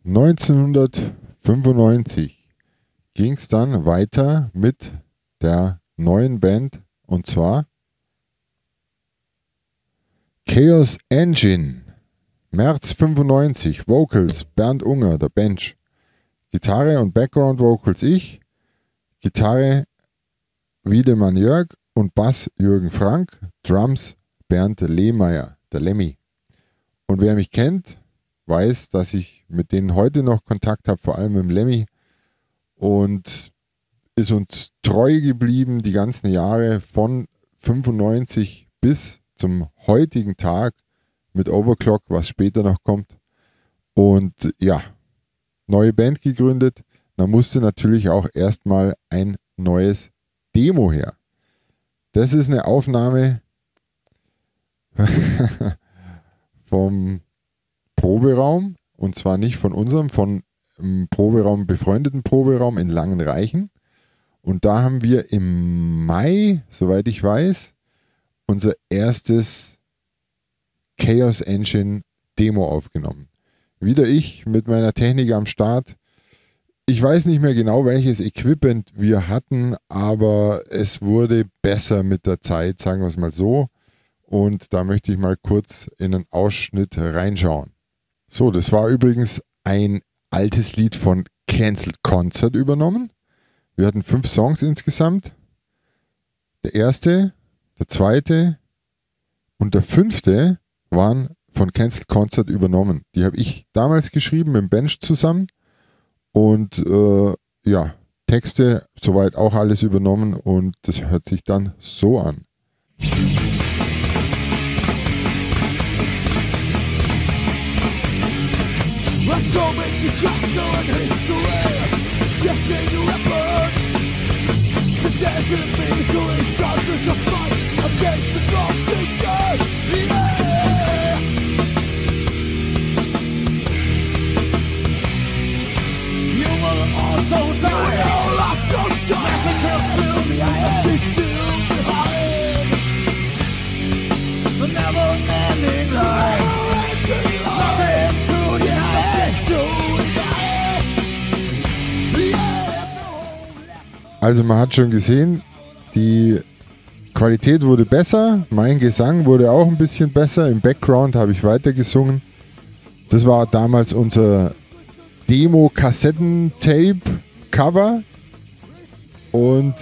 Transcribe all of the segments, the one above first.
1995 ging es dann weiter mit der neuen Band, und zwar Chaos Engine. März 95, Vocals Bernd Unger, der Bench. Gitarre und Background Vocals ich. Gitarre Wiedemann Jörg und Bass Jürgen Frank. Drums Bernd Lehmeier, der Lemmy. Und wer mich kennt, weiß, dass ich mit denen heute noch Kontakt habe, vor allem mit dem Lemmy. Und ist uns treu geblieben die ganzen Jahre von 95 bis zum heutigen Tag mit Overclock, was später noch kommt. Und ja, neue Band gegründet. Da musste natürlich auch erstmal ein neues Demo her. Das ist eine Aufnahme vom Proberaum, und zwar nicht von unserem, von Proberaum, befreundeten Proberaum in Langenreichen. Und da haben wir im Mai, soweit ich weiß, unser erstes Chaos Engine Demo aufgenommen. Wieder ich mit meiner Technik am Start. Ich weiß nicht mehr genau, welches Equipment wir hatten, aber es wurde besser mit der Zeit, sagen wir es mal so. Und da möchte ich mal kurz in einen Ausschnitt reinschauen. So, das war übrigens ein altes Lied von Cancelled Concert übernommen. Wir hatten 5 Songs insgesamt. Der erste, der zweite und der 5. waren von Cancelled Concert übernommen. Die habe ich damals geschrieben mit dem Bench zusammen. Und ja, Texte soweit auch alles übernommen, und das hört sich dann so an. Also man hat schon gesehen, die Qualität wurde besser, mein Gesang wurde auch ein bisschen besser, im Background habe ich weiter gesungen. Das war damals unser Demo-Kassettentape-Cover, und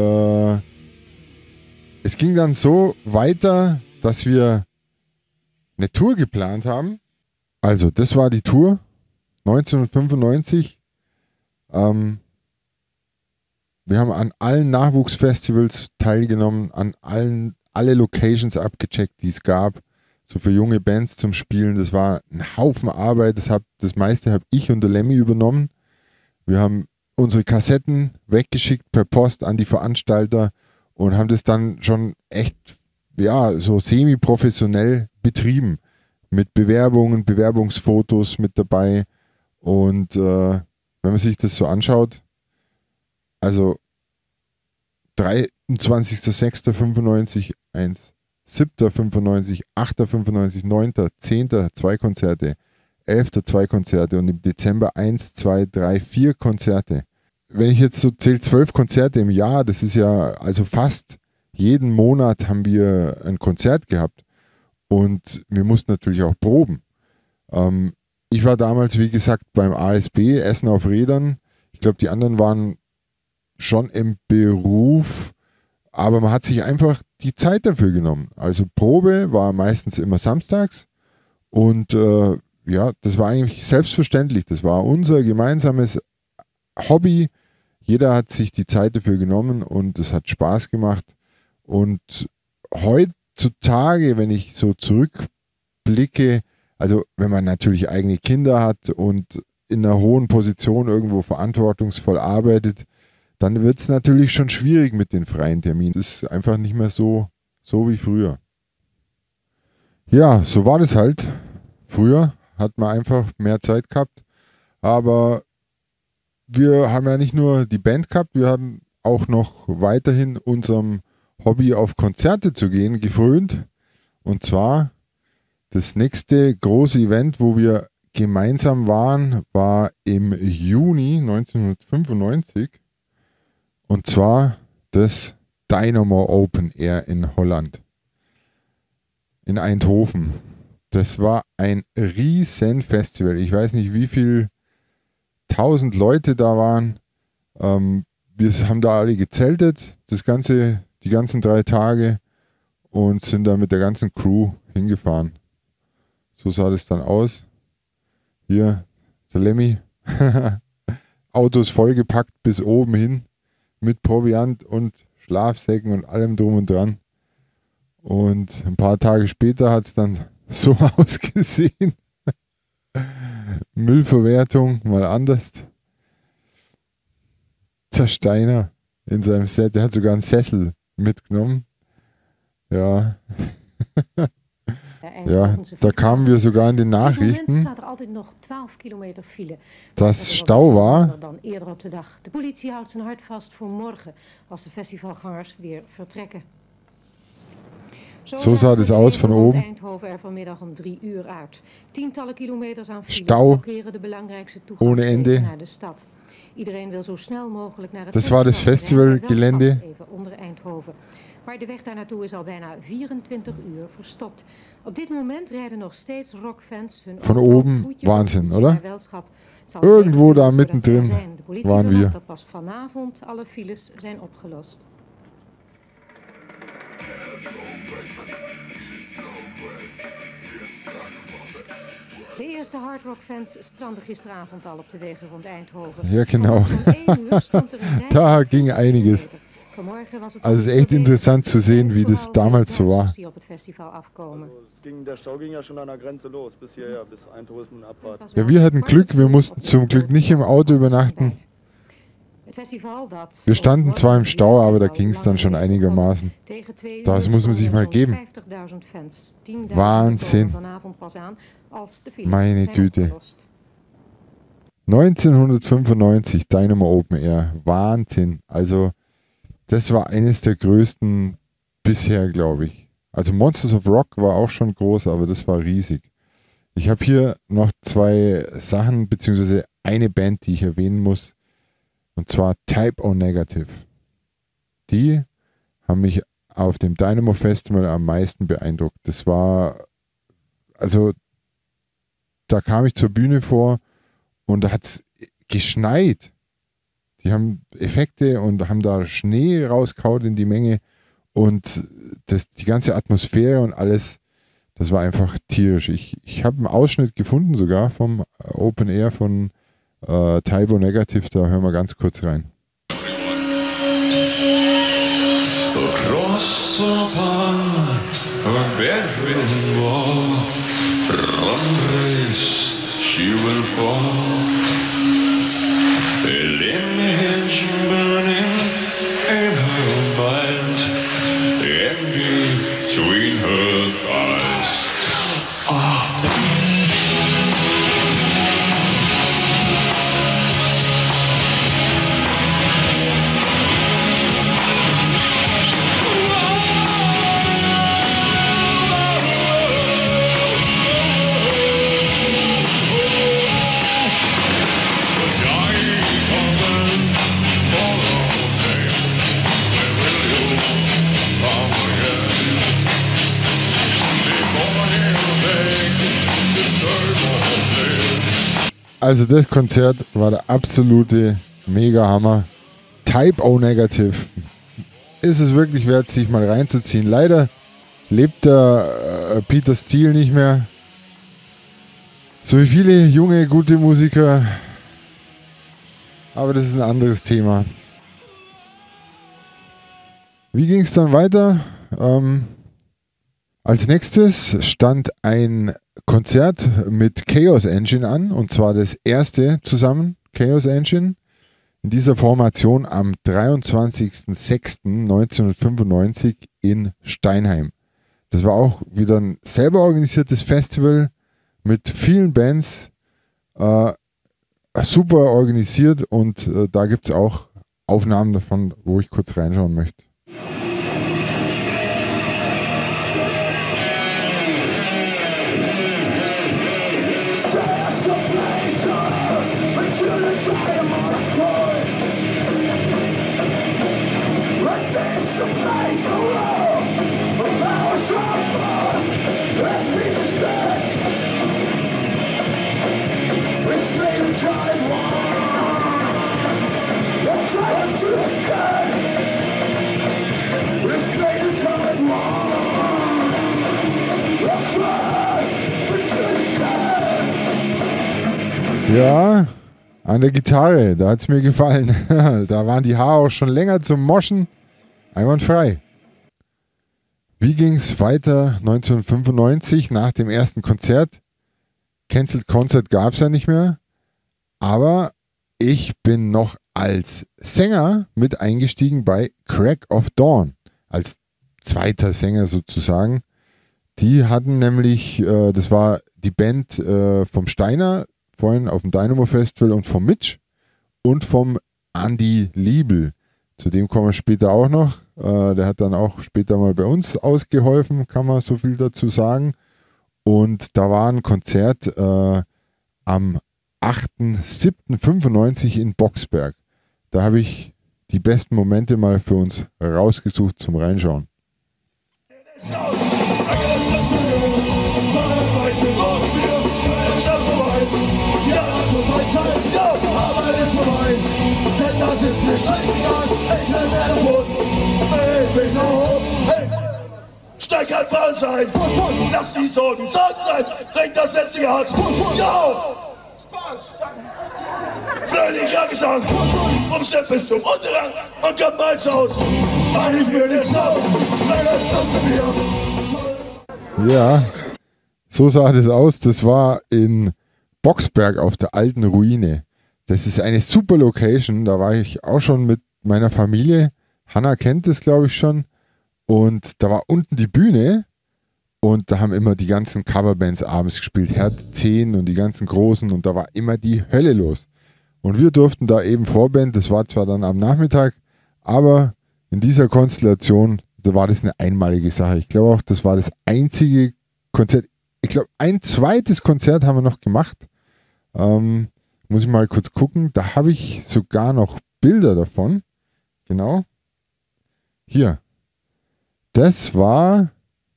es ging dann so weiter, dass wir eine Tour geplant haben. Also das war die Tour 1995. Wir haben an allen Nachwuchsfestivals teilgenommen, an alle Locations abgecheckt, die es gab, so für junge Bands zum Spielen. Das war ein Haufen Arbeit, das meiste habe ich und der Lemmy übernommen. Wir haben unsere Kassetten weggeschickt per Post an die Veranstalter und haben das dann schon echt, ja, so semi-professionell betrieben. Mit Bewerbungen, Bewerbungsfotos mit dabei. Und wenn man sich das so anschaut, also 23.06.95, 1.07.95, 8.95, 9.10. 2 Konzerte, 11. 2 Konzerte und im Dezember 1, 2, 3, 4 Konzerte. Wenn ich jetzt so zähle, 12 Konzerte im Jahr, das ist ja, also fast jeden Monat haben wir ein Konzert gehabt, und wir mussten natürlich auch proben. Ich war damals, wie gesagt, beim ASB, Essen auf Rädern. Ich glaube, die anderen waren schon im Beruf, aber man hat sich einfach die Zeit dafür genommen. Also Probe war meistens immer samstags, und ja, das war eigentlich selbstverständlich. Das war unser gemeinsames Hobby. Jeder hat sich die Zeit dafür genommen, und es hat Spaß gemacht. Und heutzutage, wenn ich so zurückblicke, also wenn man natürlich eigene Kinder hat und in einer hohen Position irgendwo verantwortungsvoll arbeitet, dann wird es natürlich schon schwierig mit den freien Terminen. Es ist einfach nicht mehr so wie früher. Ja, so war das halt. Früher hat man einfach mehr Zeit gehabt, aber wir haben ja nicht nur die Band gehabt, wir haben auch noch weiterhin unserem Hobby auf Konzerte zu gehen gefrönt. Und zwar das nächste große Event, wo wir gemeinsam waren, war im Juni 1995 und zwar das Dynamo Open Air in Holland, in Eindhoven. Das war ein riesen Festival. Ich weiß nicht, wie viel 1000 Leute da waren. Wir haben da alle gezeltet, die ganzen 3 Tage und sind da mit der ganzen Crew hingefahren. So sah das dann aus. Hier, der Lemmy. Autos vollgepackt bis oben hin mit Proviant und Schlafsäcken und allem drum und dran. Und ein paar Tage später hat es dann so ausgesehen. Müllverwertung mal anders. Der Steiner in seinem Set, der hat sogar einen Sessel mitgenommen. Ja. Ja, da kamen wir sogar in den Nachrichten, dass Stau war. De politie houdt zijn hart vast voor morgen, als de festivalgangers weer vertrekken. So sah das aus von oben. Eindhoven er vanmiddag om 3 uur uit. Tientallen kilometers aan files Stau blokkeren de belangrijkste ohne Ende. naar de stad. Iedereen wil zo snel mogelijk naar het Das war das Festivalgelände. onder Eindhoven. Maar de weg daar naartoe is al bijna 24 uur verstopt. Op dit moment rijden nog steeds rockfans hun Von oben Wahnsinn, oder? Irgendwo da mittendrin waren wir. Dat pas vanavond alle files zijn opgelost. De eerste hardrock-fans stranden gisteravond al op de wegen rond Eindhoven. Ja, genau. Da ging einiges. Also es ist echt interessant zu sehen, wie das damals so war. Der Stau ging ja schon an der Grenze los, bis hierher, bis Eindhoven abwarten. Ja, wir hatten Glück, wir mussten zum Glück nicht im Auto übernachten. Wir standen zwar im Stau, aber da ging es dann schon einigermaßen. Das muss man sich mal geben. Wahnsinn. Meine Güte. 1995, Dynamo Open Air. Wahnsinn. Also, das war eines der größten bisher, glaube ich. Also Monsters of Rock war auch schon groß, aber das war riesig. Ich habe hier noch 2 Sachen, beziehungsweise eine Band, die ich erwähnen muss. Und zwar Type O Negative. Die haben mich auf dem Dynamo Festival am meisten beeindruckt. Das war, also da kam ich zur Bühne vor und da hat es geschneit. Die haben Effekte und haben da Schnee rauskaut in die Menge und die ganze Atmosphäre und alles, das war einfach tierisch. Ich habe einen Ausschnitt gefunden sogar vom Open Air von Type O Negative, da hören wir ganz kurz rein. Across upon her bedridden wall, from grace she will fall. An image burning in her mind, and between her thighs. Also das Konzert war der absolute Mega-Hammer. Type O Negative. Ist es wirklich wert, sich mal reinzuziehen. Leider lebt der Peter Steele nicht mehr. So wie viele junge, gute Musiker. Aber das ist ein anderes Thema. Wie ging es dann weiter? Als nächstes stand ein Konzert mit Chaos Engine an, und zwar das erste zusammen, Chaos Engine, in dieser Formation am 23.06.1995 in Steinheim. Das war auch wieder ein selber organisiertes Festival mit vielen Bands, super organisiert, und da gibt es auch Aufnahmen davon, wo ich kurz reinschauen möchte. Ja, an der Gitarre, da hat es mir gefallen. Da waren die Haare auch schon länger zum Moschen. Einwandfrei. Wie ging es weiter 1995 nach dem ersten Konzert? Cancelled Concert gab es ja nicht mehr. Aber ich bin noch als Sänger mit eingestiegen bei Crack of Dawn. Als zweiter Sänger sozusagen. Die hatten nämlich, das war die Band vom Steiner, vorhin auf dem Dynamo Festival, und vom Mitch und vom Andy Liebel. Zu dem kommen wir später auch noch. Der hat dann auch später mal bei uns ausgeholfen, kann man so viel dazu sagen. Und da war ein Konzert am 8.7.95 in Boxberg. Da habe ich die besten Momente mal für uns rausgesucht zum Reinschauen. Das ist mir scheißegal, ich will mehr Boden, ich will nach oben, hey! Steig ein Ball sein, lass die Sorgen Sand sein, trink das letzte Gas, yo! Fröhlicher Gesang, Umstep bis zum Untergang und komm mal zu Hause, weil ich will nichts auf, weil das mir. Ja, so sah das aus, das war in Boxberg auf der alten Ruine. Das ist eine super Location, da war ich auch schon mit meiner Familie. Hanna kennt das, glaube ich, schon. Und da war unten die Bühne und da haben immer die ganzen Coverbands abends gespielt, Herd 10 und die ganzen Großen, und da war immer die Hölle los. Und wir durften da eben Vorband, das war zwar dann am Nachmittag, aber in dieser Konstellation, da war das eine einmalige Sache. Ich glaube auch, das war das einzige Konzert. Ich glaube, ein zweites Konzert haben wir noch gemacht. Muss ich mal kurz gucken. Da habe ich sogar noch Bilder davon. Genau. Hier. Das war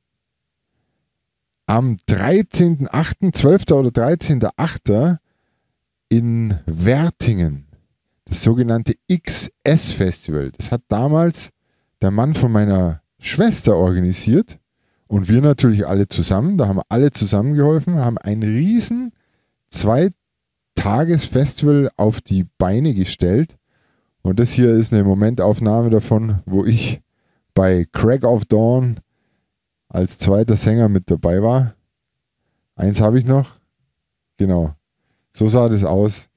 am 13.8., 12. oder 13.8. in Wertingen. Das sogenannte XS-Festival. Das hat damals der Mann von meiner Schwester organisiert. Und wir natürlich alle zusammen. Da haben wir alle zusammengeholfen, haben ein riesen Tagesfestival auf die Beine gestellt. Und das hier ist eine Momentaufnahme davon, wo ich bei Crack of Dawn als zweiter Sänger mit dabei war. Eins habe ich noch. Genau. So sah das aus.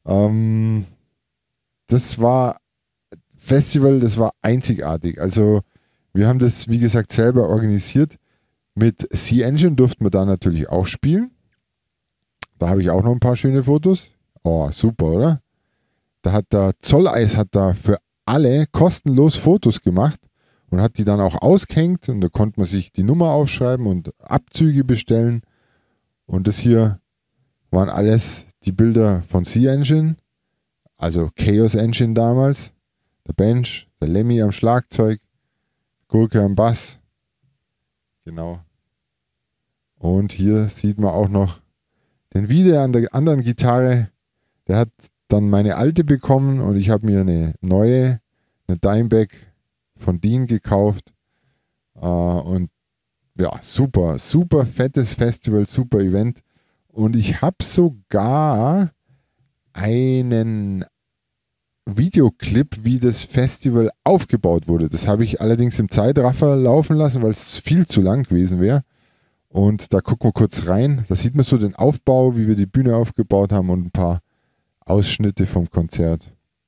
Das war Festival, das war einzigartig. Also wir haben das, wie gesagt, selber organisiert. Mit C-Engine durften wir da natürlich auch spielen. Da habe ich auch noch ein paar schöne Fotos. Oh, super, oder? Da hat der Zolleis für alle kostenlos Fotos gemacht und hat die dann auch ausgehängt, und da konnte man sich die Nummer aufschreiben und Abzüge bestellen. Und das hier waren alles die Bilder von C-Engine, also Chaos Engine damals, der Bench, der Lemmy am Schlagzeug, Gurke am Bass. Genau. Und hier sieht man auch noch den Wiede an der anderen Gitarre. Der hat dann meine alte bekommen und ich habe mir eine neue, eine Dimebag von Dean gekauft. Und ja, super, super fettes Festival, super Event. Und ich habe sogar einen Videoclip, wie das Festival aufgebaut wurde. Das habe ich allerdings im Zeitraffer laufen lassen, weil es viel zu lang gewesen wäre. Und da gucken wir kurz rein. Da sieht man so den Aufbau, wie wir die Bühne aufgebaut haben, und ein paar Ausschnitte vom Konzert.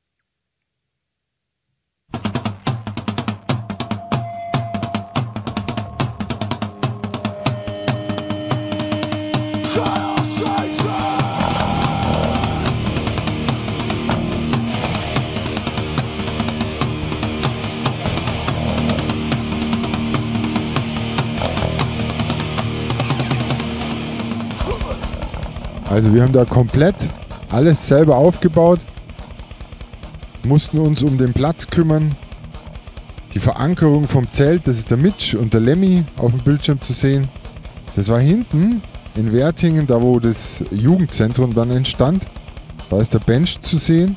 Also wir haben da komplett alles selber aufgebaut, mussten uns um den Platz kümmern, die Verankerung vom Zelt, das ist der Mitch und der Lemmy auf dem Bildschirm zu sehen. Das war hinten in Wertingen, da wo das Jugendzentrum dann entstand. Da ist der Bench zu sehen.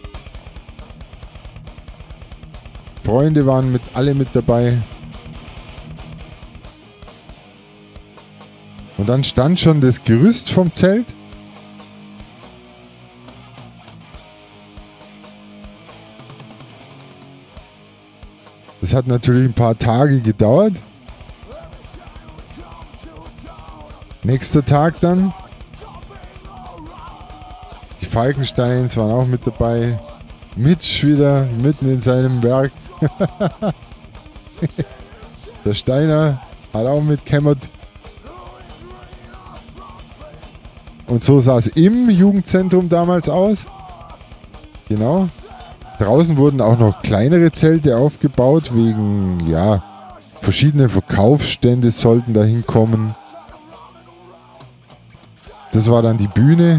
Freunde waren alle mit dabei. Und dann stand schon das Gerüst vom Zelt. Das hat natürlich ein paar Tage gedauert. Nächster Tag dann. Die Falkensteins waren auch mit dabei. Mitch wieder mitten in seinem Werk. Der Steiner hat auch mitgekämmert. Und so sah es im Jugendzentrum damals aus. Genau. Draußen wurden auch noch kleinere Zelte aufgebaut, wegen, ja, verschiedene Verkaufsstände sollten da hinkommen. Das war dann die Bühne.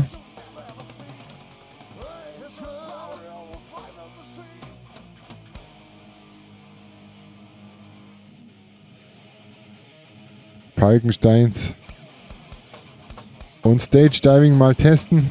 Falkensteins und Stage Diving mal testen.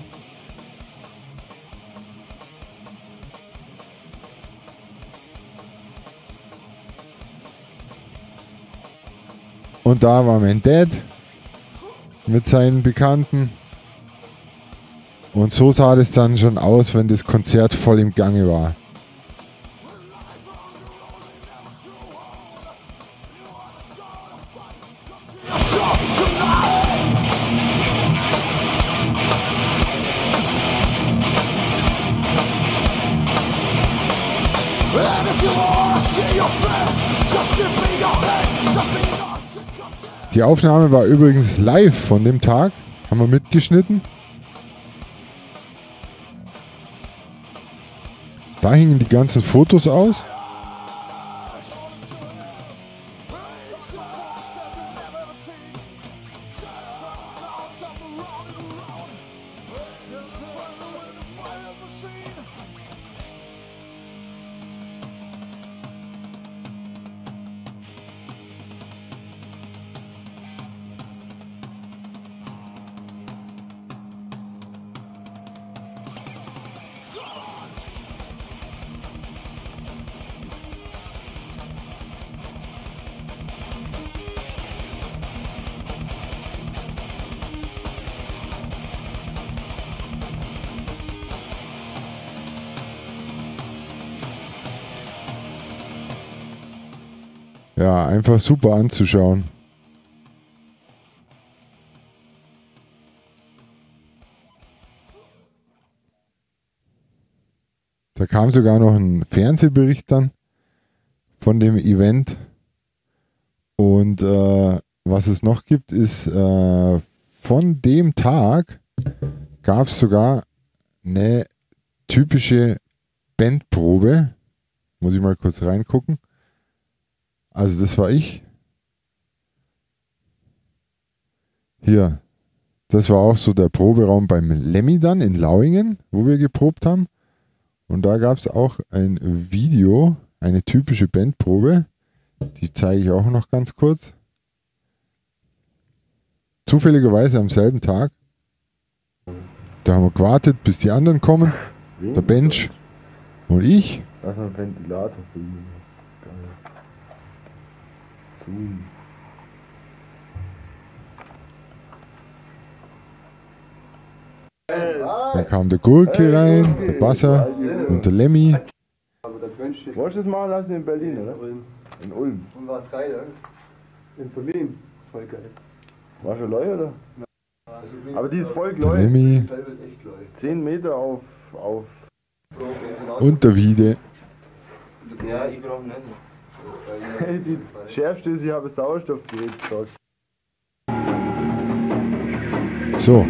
Und da war mein Dad mit seinen Bekannten. Und so sah das dann schon aus, wenn das Konzert voll im Gange war. Die Aufnahme war übrigens live von dem Tag. Haben wir mitgeschnitten. Da hingen die ganzen Fotos aus. Ja, einfach super anzuschauen. Da kam sogar noch ein Fernsehbericht dann von dem Event. Und was es noch gibt, ist von dem Tag gab es sogar eine typische Bandprobe. Muss ich mal kurz reingucken. Also das war ich. Hier, das war auch so der Proberaum beim Lemmy dann in Lauingen, wo wir geprobt haben. Und da gab es auch ein Video, eine typische Bandprobe. Die zeige ich auch noch ganz kurz. Zufälligerweise am selben Tag. Da haben wir gewartet, bis die anderen kommen. Der Bench und ich. Das ist ein Ventilator für ihn. Dann kam der Gurke rein, der Basser und der Lemmy. Wolltest du das machen lassen in Berlin, oder? In Ulm. Und war es geil, oder? In Berlin. Voll geil. War schon Leu, oder? Aber die ist voll Der Leu. Lemmy 10 Meter auf. und der Wiede. Ja, ich brauche nicht. Hey, die schärfste ist, ich habe Sauerstoffgerät gesagt. So.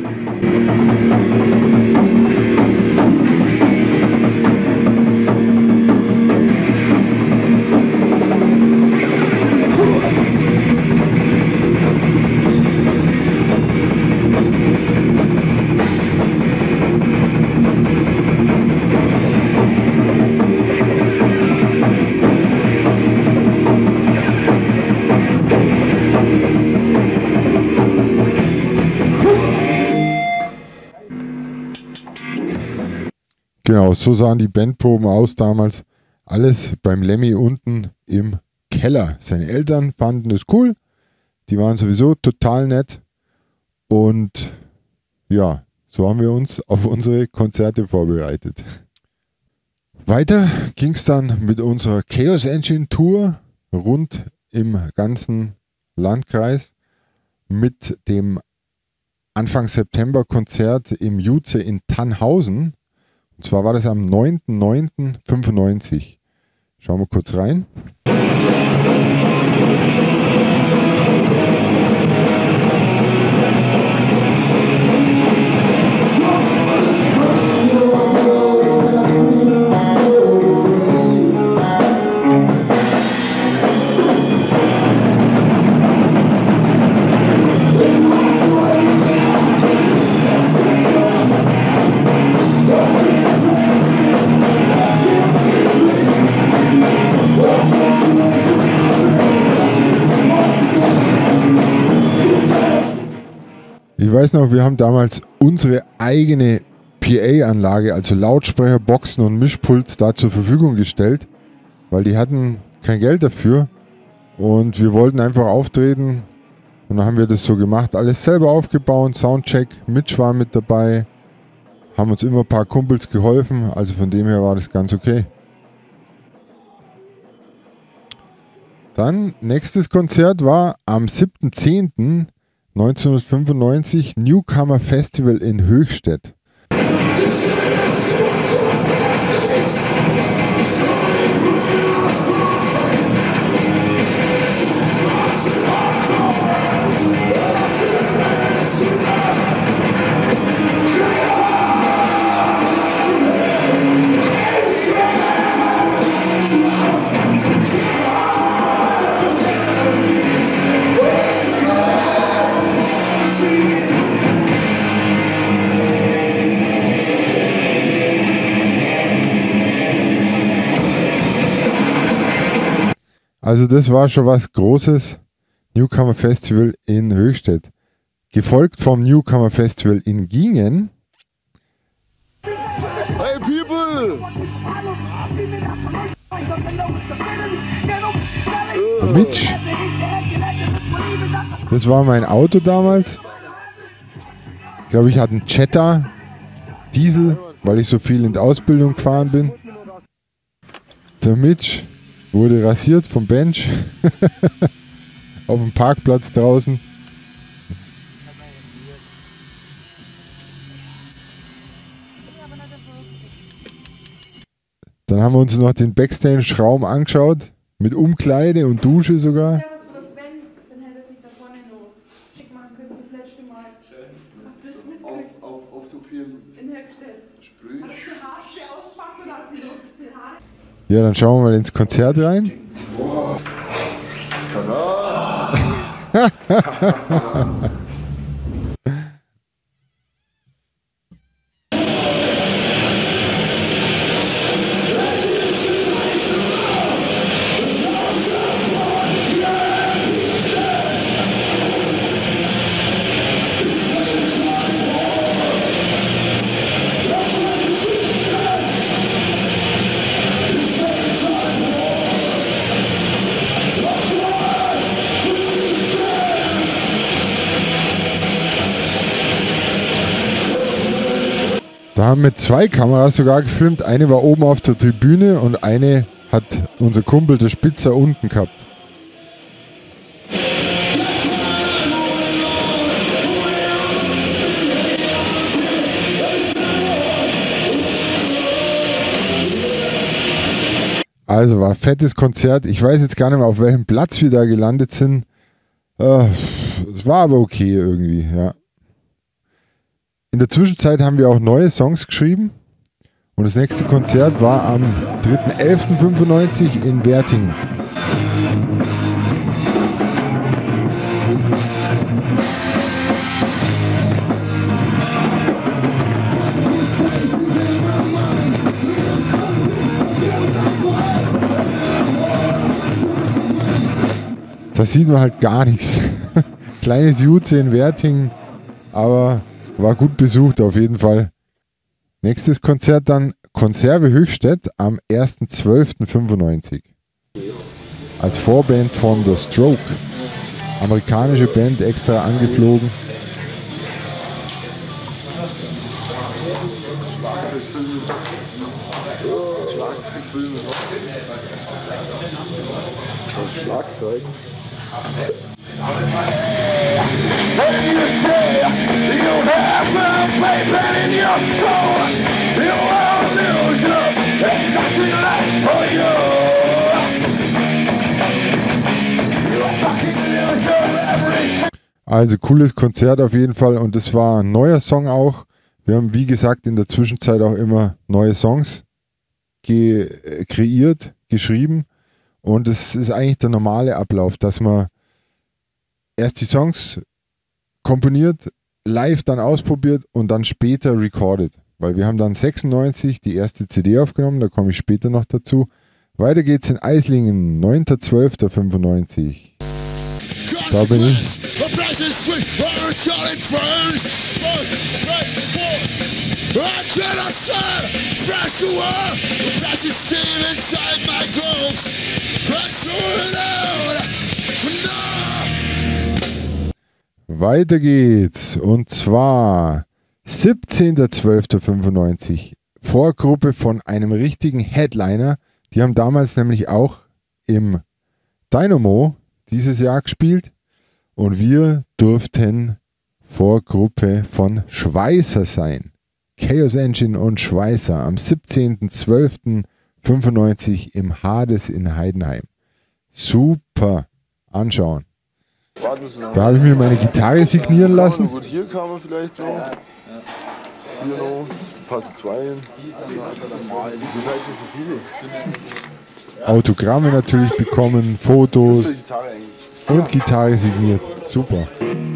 Genau, so sahen die Bandproben aus damals. Alles beim Lemmy unten im Keller. Seine Eltern fanden es cool. Die waren sowieso total nett. Und ja, so haben wir uns auf unsere Konzerte vorbereitet. Weiter ging es dann mit unserer Chaos Engine Tour rund im ganzen Landkreis mit dem Anfang September Konzert im Juze in Tannhausen. Und zwar war das am 9.9.95. Schauen wir kurz rein. Ich weiß noch, wir haben damals unsere eigene PA-Anlage, also Lautsprecher, Boxen und Mischpult da zur Verfügung gestellt, weil die hatten kein Geld dafür und wir wollten einfach auftreten und dann haben wir das so gemacht, alles selber aufgebaut, Soundcheck, Mitch war mit dabei, haben uns immer ein paar Kumpels geholfen, also von dem her war das ganz okay. Dann, nächstes Konzert war am 7.10.1995 Newcomer Festival in Höchstädt. Also das war schon was Großes, Newcomer Festival in Höchstädt. Gefolgt vom Newcomer Festival in Gingen. Hey people! Mitch. Das war mein Auto damals. Ich glaube, ich hatte einen Jetta Diesel, weil ich so viel in der Ausbildung gefahren bin. Der Mitch wurde rasiert vom Bench auf dem Parkplatz draußen. Dann haben wir uns noch den Backstage-Raum angeschaut, mit Umkleide und Dusche sogar. Ja, dann schauen wir mal ins Konzert rein. Boah. Da haben wir 2 Kameras sogar gefilmt. Eine war oben auf der Tribüne und eine hat unser Kumpel, der Spitzer, unten gehabt. Also war ein fettes Konzert. Ich weiß jetzt gar nicht mehr, auf welchem Platz wir da gelandet sind. Es war aber okay irgendwie, ja. In der Zwischenzeit haben wir auch neue Songs geschrieben und das nächste Konzert war am 3.11.95 in Wertingen. Da sieht man halt gar nichts. Kleines Juze in Wertingen, aber war gut besucht auf jeden Fall. Nächstes Konzert dann Konserve Höchstädt am 1.12.95. Als Vorband von The Stroke. Amerikanische Band, extra angeflogen. Schlagzeug. Also cooles Konzert auf jeden Fall und das war ein neuer Song auch. Wir haben wie gesagt in der Zwischenzeit auch immer neue Songs kreiert, geschrieben und es ist eigentlich der normale Ablauf, dass man erst die Songs komponiert, live dann ausprobiert und dann später recordet. Weil wir haben dann 96 die erste CD aufgenommen, da komme ich später noch dazu. Weiter geht's in Eislingen, 9.12.95. Da bin ich. Weiter geht's und zwar 17.12.95. Vorgruppe von einem richtigen Headliner. Die haben damals nämlich auch im Dynamo dieses Jahr gespielt und wir durften Vorgruppe von Schweißer sein. Chaos Engine und Schweißer am 17.12.95 im Hades in Heidenheim. Super anschauen. Da habe ich mir meine Gitarre signieren lassen. Gut, hier kann man vielleicht noch. Hier noch. Passen zwei hin. Autogramme natürlich bekommen, Fotos und Gitarre signiert. Super.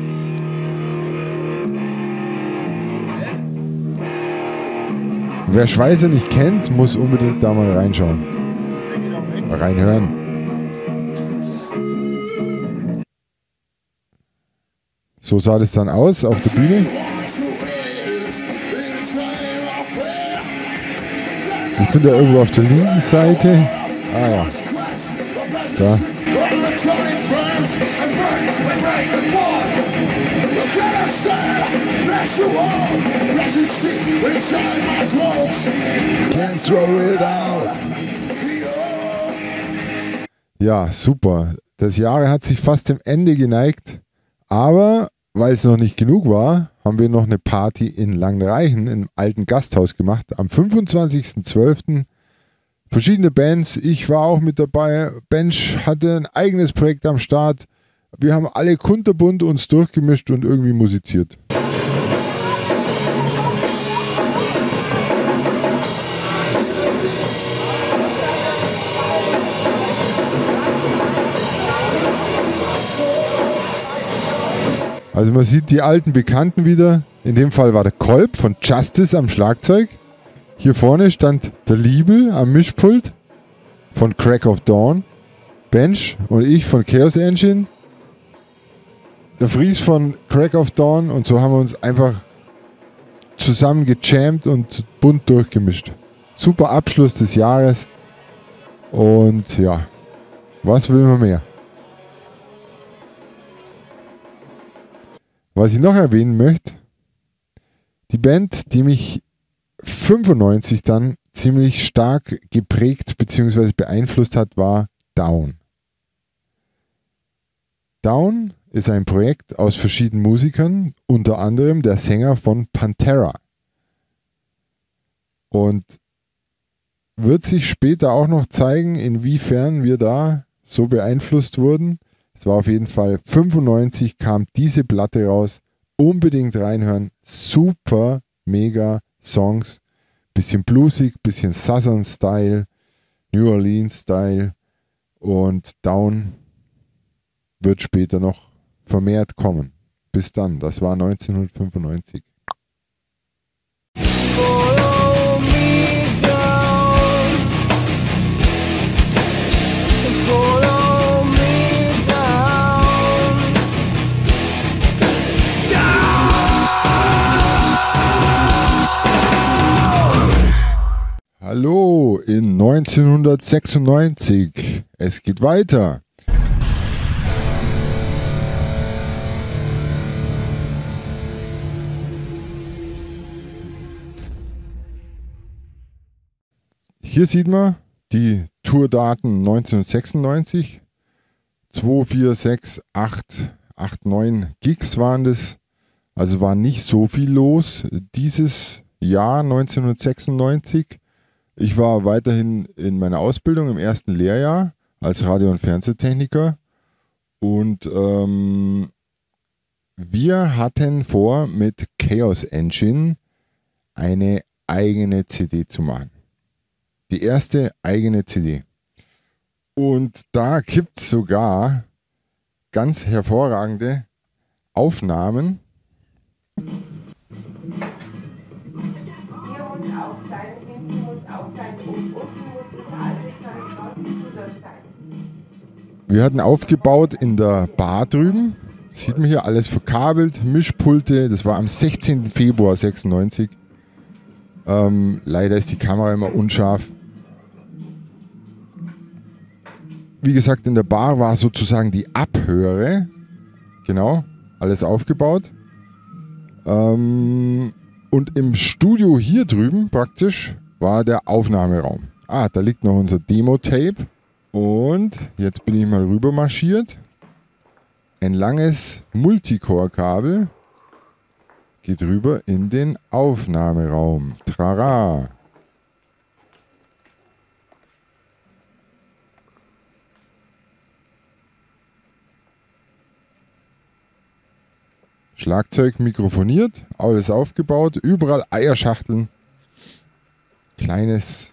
Wer Schweißer nicht kennt, muss unbedingt da mal reinschauen. Reinhören. So sah das dann aus auf der Bühne. Ich bin da irgendwo auf der linken Seite. Ah ja. Da. Can't throw it out. Ja, super. Das Jahr hat sich fast dem Ende geneigt, aber weil es noch nicht genug war, haben wir noch eine Party in Langenreichen im alten Gasthaus gemacht. Am 25.12. Verschiedene Bands, ich war auch mit dabei. Bench hatte ein eigenes Projekt am Start. Wir haben alle kunterbunt uns durchgemischt und irgendwie musiziert. Also man sieht die alten Bekannten wieder. In dem Fall war der Kolb von Justice am Schlagzeug. Hier vorne stand der Liebel am Mischpult von Crack of Dawn. Bench und ich von Chaos Engine. Der Fries von Crack of Dawn. Und so haben wir uns einfach zusammen gejammt und bunt durchgemischt. Super Abschluss des Jahres. Und ja, was will man mehr? Was ich noch erwähnen möchte, die Band, die mich 95 dann ziemlich stark geprägt bzw. beeinflusst hat, war Down. Down ist ein Projekt aus verschiedenen Musikern, unter anderem der Sänger von Pantera. Und wird sich später auch noch zeigen, inwiefern wir da so beeinflusst wurden. Es war auf jeden Fall 95, kam diese Platte raus. Unbedingt reinhören. Super, mega Songs. Bisschen bluesig, bisschen Southern Style, New Orleans Style. Und Down wird später noch vermehrt kommen. Bis dann, das war 1995. Follow me down. Follow me down. Down. Hallo in 1996. Es geht weiter. Hier sieht man die Tourdaten 1996. 246,889 Gigs waren das. Also war nicht so viel los dieses Jahr 1996. Ich war weiterhin in meiner Ausbildung im ersten Lehrjahr als Radio- und Fernsehtechniker. Und wir hatten vor, mit Chaos Engine eine eigene CD zu machen. Die erste eigene CD. Und da gibt es sogar ganz hervorragende Aufnahmen. Wir hatten aufgebaut in der Bar drüben. Sieht man hier alles verkabelt, Mischpulte. Das war am 16. Februar 96. Leider ist die Kamera immer unscharf. Wie gesagt, in der Bar war sozusagen die Abhöre. Genau, alles aufgebaut. Und im Studio hier drüben praktisch war der Aufnahmeraum. Ah, da liegt noch unser Demo-Tape. Und jetzt bin ich mal rüber marschiert. Ein langes Multicore-Kabel geht rüber in den Aufnahmeraum. Trara! Schlagzeug mikrofoniert, alles aufgebaut, überall Eierschachteln. Kleines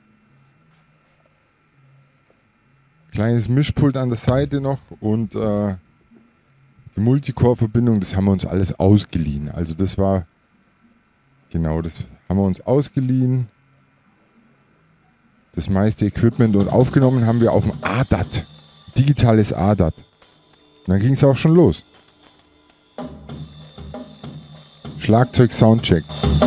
Mischpult an der Seite noch und die Multicore-Verbindung, das haben wir uns alles ausgeliehen. Also das war, genau, das haben wir uns ausgeliehen. Das meiste Equipment und aufgenommen haben wir auf dem ADAT. Digitales ADAT. Und dann ging es auch schon los. Schlagzeug Soundcheck.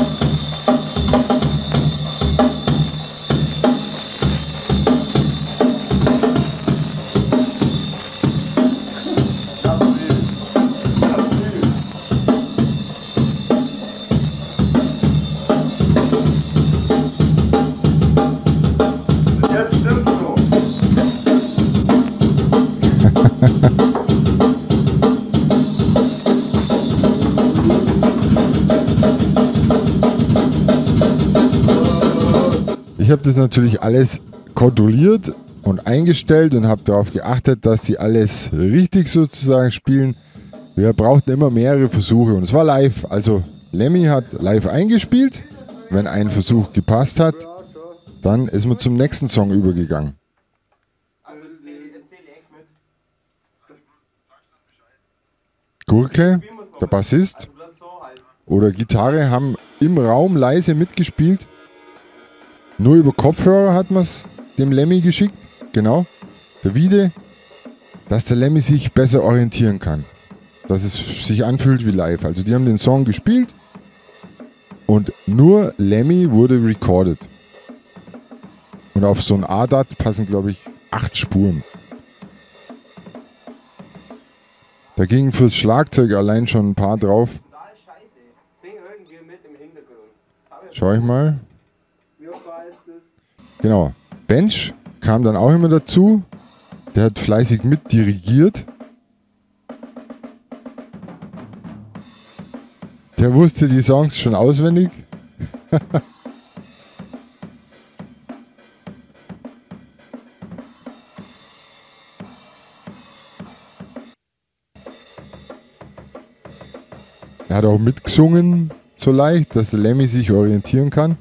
Ich habe das natürlich alles kontrolliert und eingestellt und habe darauf geachtet, dass sie alles richtig sozusagen spielen. Wir brauchten immer mehrere Versuche und es war live. Also Lemmy hat live eingespielt. Wenn ein Versuch gepasst hat, dann ist man zum nächsten Song übergegangen. Gurke, der Bassist oder Gitarre haben im Raum leise mitgespielt. Nur über Kopfhörer hat man es dem Lemmy geschickt, genau, der Vide, dass der Lemmy sich besser orientieren kann. Dass es sich anfühlt wie live. Also die haben den Song gespielt und nur Lemmy wurde recorded. Und auf so ein ADAT passen, glaube ich, 8 Spuren. Da gingen fürs Schlagzeug allein schon ein paar drauf. Schau ich mal. Genau. Bench kam dann auch immer dazu. Der hat fleißig mitdirigiert. Der wusste die Songs schon auswendig. Er hat auch mitgesungen, so leicht, dass der Lemmy sich orientieren kann.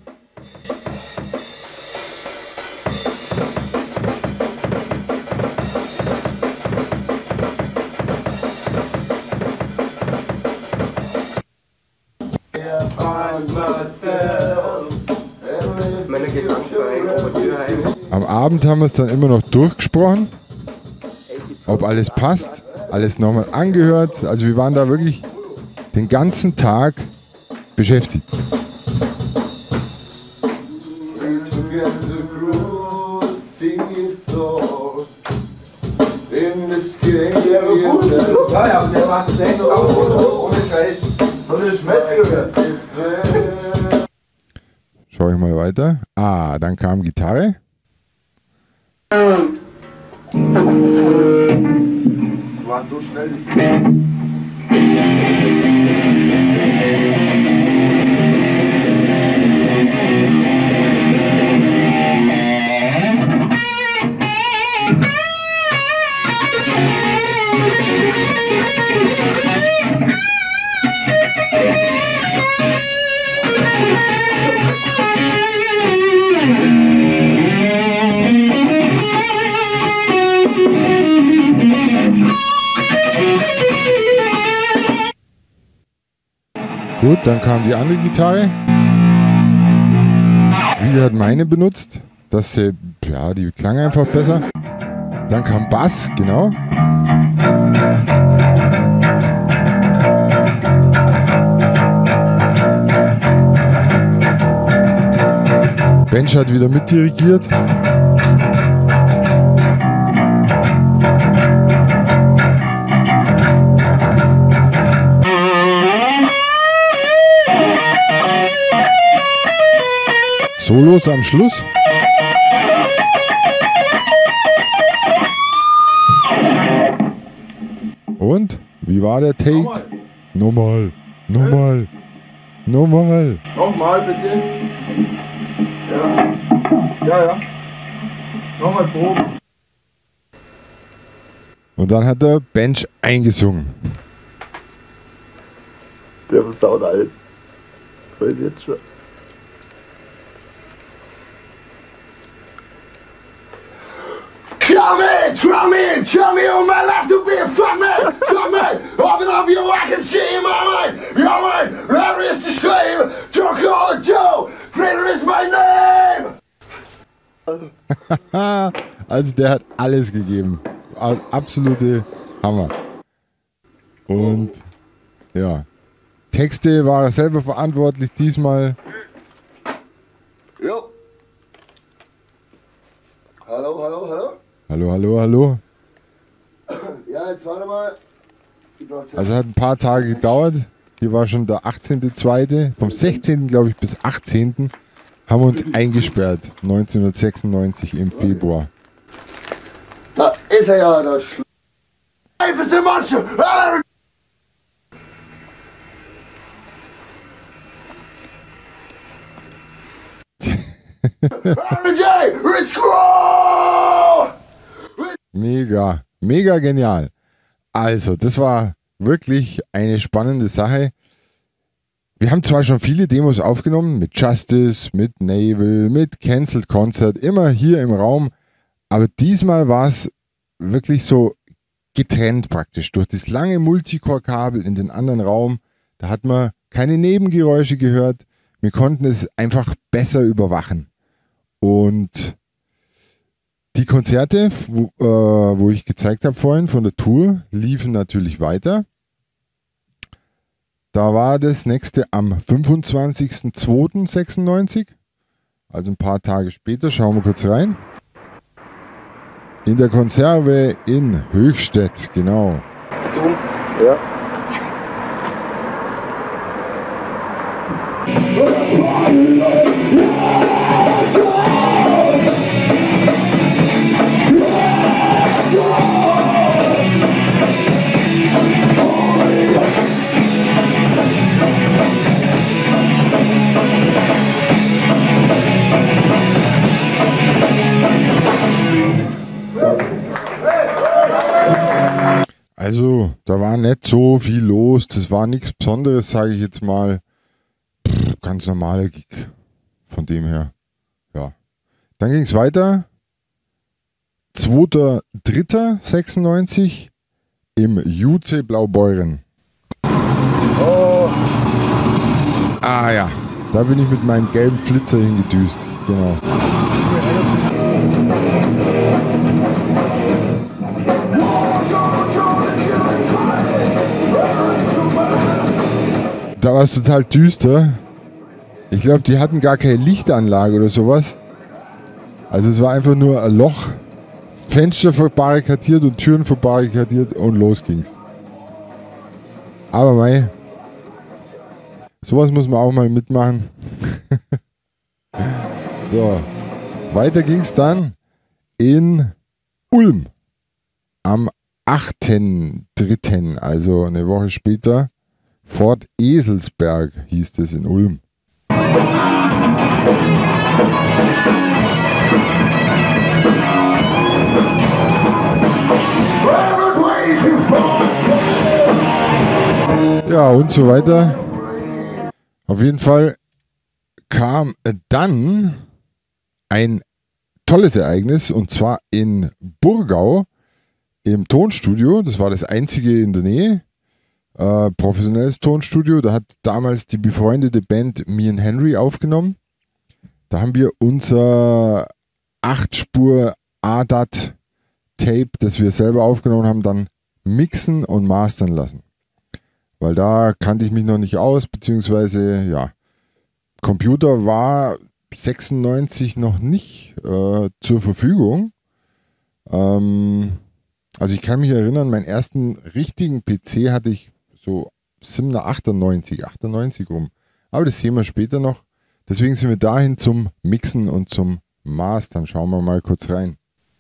Am Abend haben wir es dann immer noch durchgesprochen, ob alles passt, alles nochmal angehört. Also wir waren da wirklich den ganzen Tag beschäftigt. get the cruise, sing it so. In the skin, Ja, ja, der macht es echt auch ohne Scheiß. so eine Schmetzgewürze. Schau ich mal weiter. Ah, dann kam Gitarre. Das war so schnell. Gut, dann kam die andere Gitarre. Wieder hat meine benutzt. Das, ja, die klang einfach besser. Dann kam Bass, genau. Bench hat wieder mitdirigiert. Solos am Schluss. Und? Wie war der Take? Nochmal. Nochmal. Nochmal. Nochmal bitte. Ja. Ja, ja. Nochmal proben. Und dann hat der Bench eingesungen. Der versaut alles. Weiß jetzt schon. Try me on my left of this, fuck me, open up your I can see in my mind, rather is the shame, don't call it Joe, Fritter is my name! Also der hat alles gegeben. Absolute Hammer. Und ja, Texte war er selber verantwortlich diesmal. Jo. Hallo. Hallo. Ja, jetzt warte mal. Also hat ein paar Tage gedauert. Hier war schon der 18.02. Vom 16. glaube ich bis 18. haben wir uns eingesperrt. 1996 im Februar. Da ist er ja, der Schleif ist im Manche. Mega genial. Also, das war wirklich eine spannende Sache. Wir haben zwar schon viele Demos aufgenommen, mit Justice, mit Naval, mit Cancelled Concert, immer hier im Raum, aber diesmal war es wirklich so getrennt praktisch. Durch das lange Multicore-Kabel in den anderen Raum, da hat man keine Nebengeräusche gehört. Wir konnten es einfach besser überwachen. Und die Konzerte, wo ich gezeigt habe vorhin von der Tour, liefen natürlich weiter. Da war das nächste am 25.02.96, also ein paar Tage später. Schauen wir kurz rein. In der Konserve in Höchstädt, genau. Zoom, ja. Also, da war nicht so viel los. Das war nichts Besonderes, sage ich jetzt mal. Ganz normaler Gig. Von dem her. Ja. Dann ging es weiter. 2.3.96 im JUC Blaubeuren. Oh. Ah ja, da bin ich mit meinem gelben Flitzer hingedüst. Genau. Da war es total düster. Ich glaube, die hatten gar keine Lichtanlage oder sowas. Also es war einfach nur ein Loch, Fenster verbarrikadiert und Türen verbarrikadiert und los ging's. Aber mei, sowas muss man auch mal mitmachen. So, weiter ging's dann in Ulm am 8.3., also eine Woche später. Fort Eselsberg hieß es in Ulm. Ja, und so weiter. Auf jeden Fall kam dann ein tolles Ereignis, und zwar in Burgau im Tonstudio. Das war das einzige in der Nähe. Professionelles Tonstudio. Da hat damals die befreundete Band Me and Henry aufgenommen. Da haben wir unser 8-Spur ADAT-Tape, das wir selber aufgenommen haben, dann mixen und mastern lassen. Weil da kannte ich mich noch nicht aus, beziehungsweise, ja, Computer war 96 noch nicht zur Verfügung. Also ich kann mich erinnern, meinen ersten richtigen PC hatte ich so 98 rum. Aber das sehen wir später noch. Deswegen sind wir dahin zum Mixen und zum Mastern. Schauen wir mal kurz rein.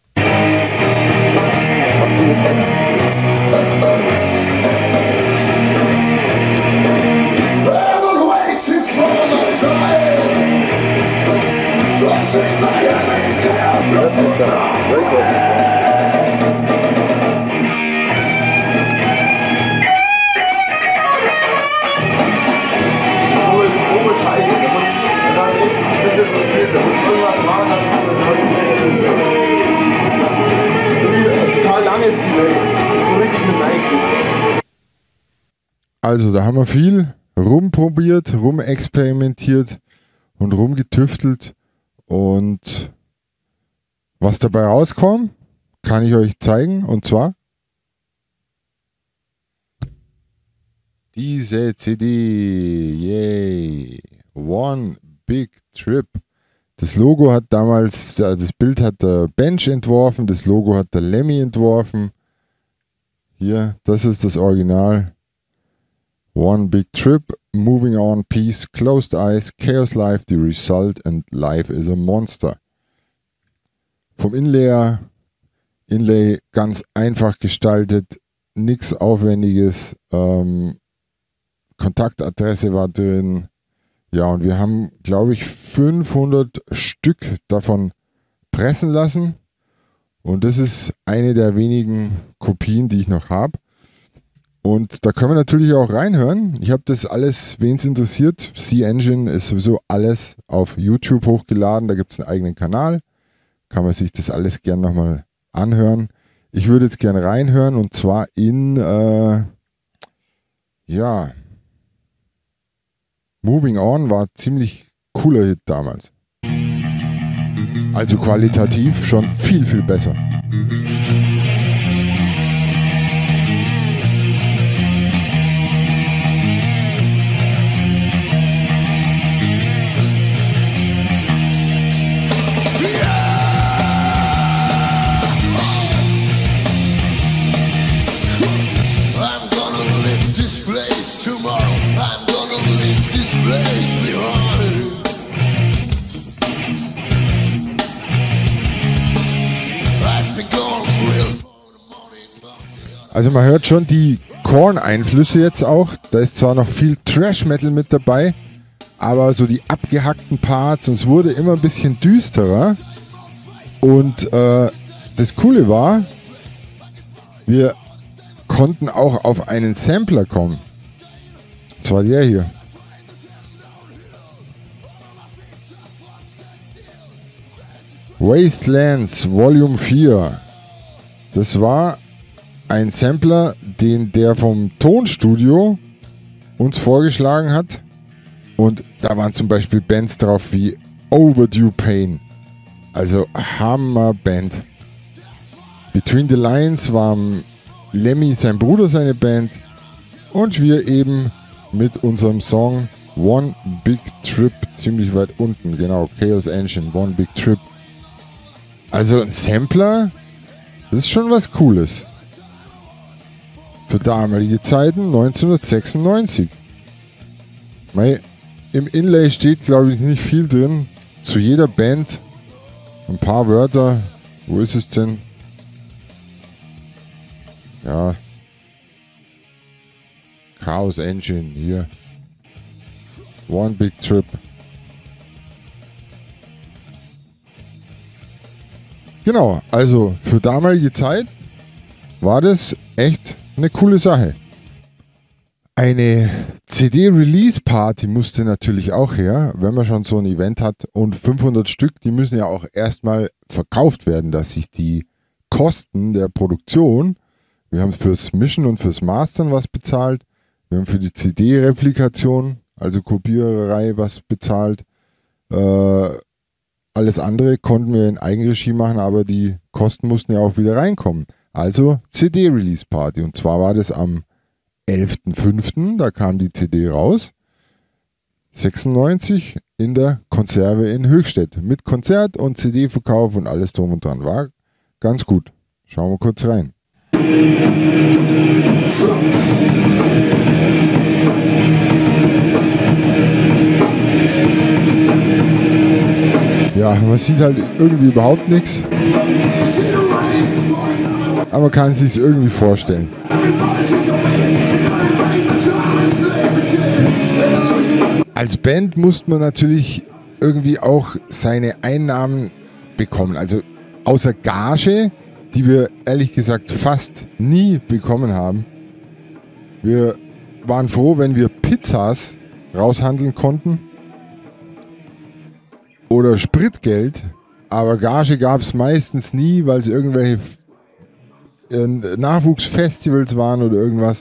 Also da haben wir viel rumprobiert, rumexperimentiert und rumgetüftelt, und was dabei rauskommt, kann ich euch zeigen, und zwar diese CD, yay, One Big Trip. Das Logo hat damals, das Bild hat der Bench entworfen, das Logo hat der Lemmy entworfen. Hier, das ist das Original. One Big Trip, Moving On, Peace, Closed Eyes, Chaos Life, The Result and Life is a Monster. Vom Inlay ganz einfach gestaltet, nichts Aufwendiges, Kontaktadresse war drin. Ja, und wir haben, glaube ich, 500 Stück davon pressen lassen. Und das ist eine der wenigen Kopien, die ich noch habe. Und da können wir natürlich auch reinhören. Ich habe das alles, wen es interessiert, C-Engine ist sowieso alles auf YouTube hochgeladen. Da gibt es einen eigenen Kanal. Kann man sich das alles gern nochmal anhören. Ich würde jetzt gern reinhören, und zwar in, ja, Moving On war ziemlich cooler Hit damals. Also qualitativ schon viel, viel besser. Also man hört schon die Korn-Einflüsse jetzt auch. Da ist zwar noch viel Thrash-Metal mit dabei, aber so die abgehackten Parts, und es wurde immer ein bisschen düsterer. Und das Coole war, wir konnten auch auf einen Sampler kommen. Und zwar der hier. Wastelands Volume 4. Das war ein Sampler, den der vom Tonstudio uns vorgeschlagen hat. Und da waren zum Beispiel Bands drauf wie Overdue Pain. Also Hammerband. Between the Lines war Lemmy, sein Bruder, seine Band. Und wir eben mit unserem Song One Big Trip ziemlich weit unten. Genau, Chaos Engine, One Big Trip. Also ein Sampler, das ist schon was Cooles. Für damalige Zeiten 1996. Im Inlay steht, glaube ich, nicht viel drin. Zu jeder Band ein paar Wörter. Wo ist es denn? Ja. Chaos Engine hier. One Big Trip. Genau, also für damalige Zeit war das echt eine coole Sache. Eine CD-Release-Party musste natürlich auch her, wenn man schon so ein Event hat. Und 500 Stück, die müssen ja auch erstmal verkauft werden, dass sich die Kosten der Produktion, wir haben fürs Mischen und fürs Mastern was bezahlt, wir haben für die CD-Replikation, also Kopiererei, was bezahlt. Alles andere konnten wir in Eigenregie machen, aber die Kosten mussten ja auch wieder reinkommen. Also CD-Release-Party. Und zwar war das am 11.05., da kam die CD raus, 96 in der Konserve in Höchstädt. Mit Konzert und CD-Verkauf und alles drum und dran. War ganz gut. Schauen wir kurz rein. Ja, man sieht halt irgendwie überhaupt nichts. Aber man kann es sich irgendwie vorstellen. Als Band musste man natürlich irgendwie auch seine Einnahmen bekommen. Also außer Gage, die wir ehrlich gesagt fast nie bekommen haben. Wir waren froh, wenn wir Pizzas raushandeln konnten. Oder Spritgeld. Aber Gage gab es meistens nie, weil es irgendwelche Nachwuchsfestivals waren oder irgendwas.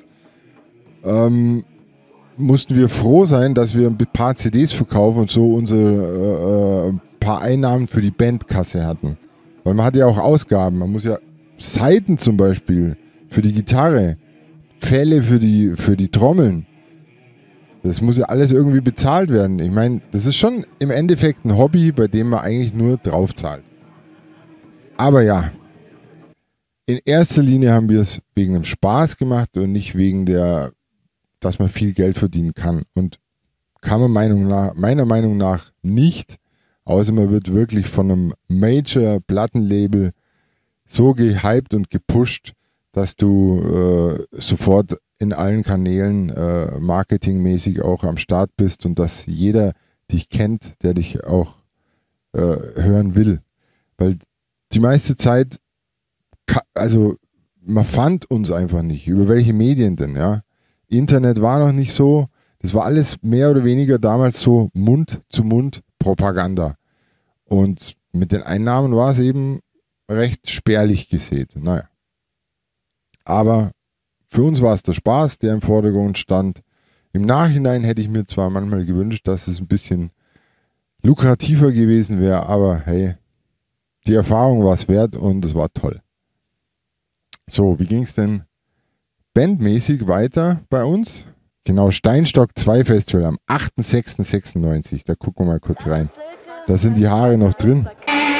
Mussten wir froh sein, dass wir ein paar CDs verkaufen und so unsere paar Einnahmen für die Bandkasse hatten. Weil man hat ja auch Ausgaben. Man muss ja Saiten zum Beispiel für die Gitarre, Pfähle für die Trommeln. Das muss ja alles irgendwie bezahlt werden. Ich meine, das ist schon im Endeffekt ein Hobby, bei dem man eigentlich nur drauf zahlt. Aber ja, in erster Linie haben wir es wegen dem Spaß gemacht und nicht wegen dass man viel Geld verdienen kann. Und kann man meiner Meinung nach nicht, außer man wird wirklich von einem Major-Plattenlabel so gehypt und gepusht, dass du sofort in allen Kanälen marketingmäßig auch am Start bist und dass jeder dich kennt, der dich auch hören will. Weil die meiste Zeit, also man fand uns einfach nicht. Über welche Medien denn, ja? Internet war noch nicht so. Das war alles mehr oder weniger damals so Mund-zu-Mund-Propaganda. Und mit den Einnahmen war es eben recht spärlich gesät. Naja. Aber für uns war es der Spaß, der im Vordergrund stand. Im Nachhinein hätte ich mir zwar manchmal gewünscht, dass es ein bisschen lukrativer gewesen wäre, aber hey, die Erfahrung war es wert und es war toll. So, wie ging es denn bandmäßig weiter bei uns? Genau, Steinstock 2 Festival am 8.6.96. Da gucken wir mal kurz rein. Da sind die Haare noch drin.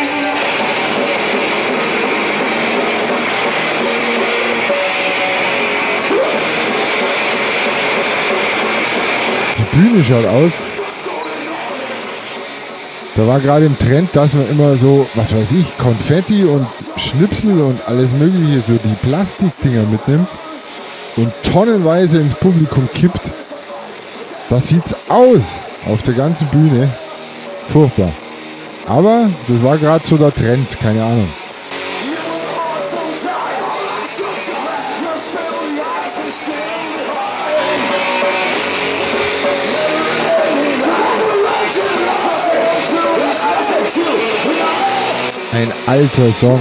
Die Bühne schaut aus. Da war gerade im Trend, dass man immer so, was weiß ich, Konfetti und Schnipsel und alles mögliche, so die Plastikdinger mitnimmt und tonnenweise ins Publikum kippt. Das sieht's aus auf der ganzen Bühne. Furchtbar. Aber das war gerade so der Trend, keine Ahnung. Ein alter Song.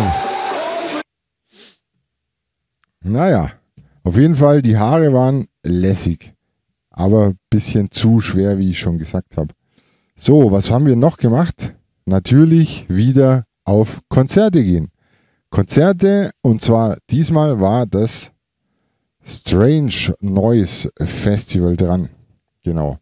Naja, auf jeden Fall, die Haare waren lässig. Aber ein bisschen zu schwer, wie ich schon gesagt habe. So, was haben wir noch gemacht? Natürlich wieder auf Konzerte gehen. Konzerte, und zwar diesmal war das Strange Noise Festival dran. Genau.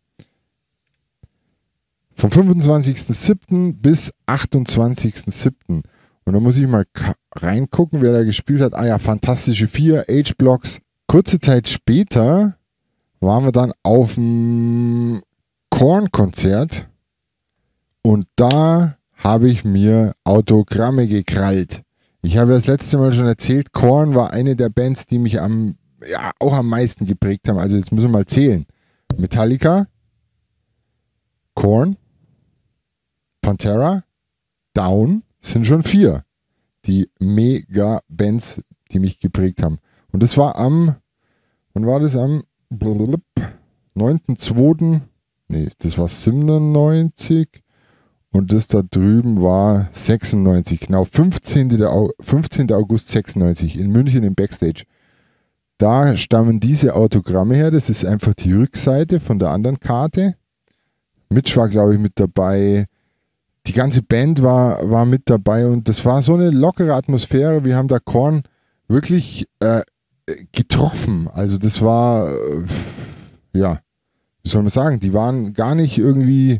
Vom 25.07. bis 28.07. Und dann muss ich mal reingucken, wer da gespielt hat. Ah ja, Fantastische Vier, H-Blocks. Kurze Zeit später waren wir dann auf dem Korn-Konzert und da habe ich mir Autogramme gekrallt. Ich habe das letzte Mal schon erzählt, Korn war eine der Bands, die mich auch am meisten geprägt haben. Also jetzt müssen wir mal zählen. Metallica, Korn, Pantera, Down, sind schon 4. Die Mega-Bands, die mich geprägt haben. Und das war wann war das? Am 9.2. Nee, das war 97 und das da drüben war 96. Genau, 15. August 96 in München im Backstage. Da stammen diese Autogramme her. Das ist einfach die Rückseite von der anderen Karte. Mitch war, glaube ich, mit dabei. Die ganze Band war mit dabei und das war so eine lockere Atmosphäre. Wir haben da Korn wirklich getroffen. Also das war, ja, wie soll man sagen, die waren gar nicht irgendwie